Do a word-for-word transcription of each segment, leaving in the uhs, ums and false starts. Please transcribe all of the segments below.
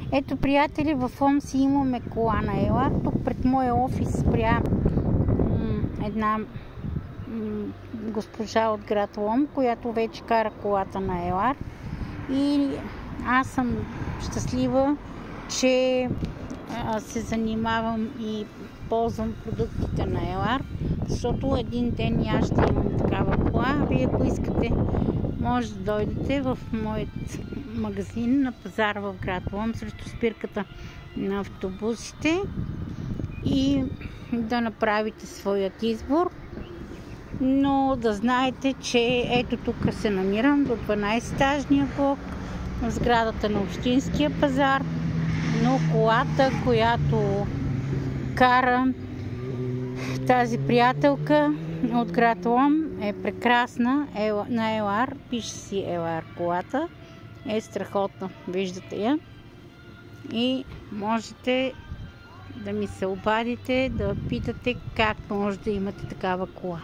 Ето, приятели, в Омси имаме кола на Елар. Тук пред моя офис спря една госпожа от град Лом, която вече кара колата на Елар. И аз съм щастлива, че се занимавам и ползвам продуктите на Елар, защото един ден аз ще имам такава кола. Вие, ако искате, може да дойдете в моят магазин на пазар в град Лом срещу спирката на автобусите и да направите своят избор. Но да знаете, че ето тук се намирам до дванайсететажния блок в сградата на Общинския пазар, но колата, която кара тази приятелка от град Лом, е прекрасна, на Елар, пише си Елар колата, е страхотна, виждате я, и можете да ми се обадите, да питате как може да имате такава кола.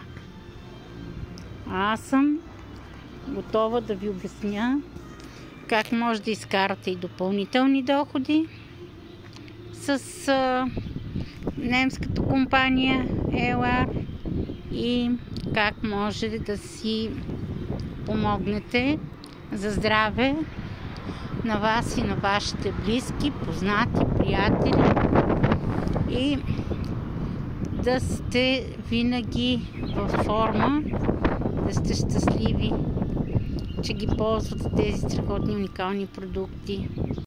Аз съм готова да ви обясня как може да изкарате и допълнителни доходи с а, немската компания Елар и как може да си помогнете за здраве на вас и на вашите близки, познати, приятели и да сте винаги във форма, да сте щастливи, че ги ползвате тези страхотни уникални продукти.